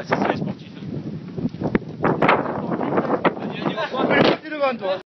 bah ça c'est les sportifs. Tu peux les passer devant toi.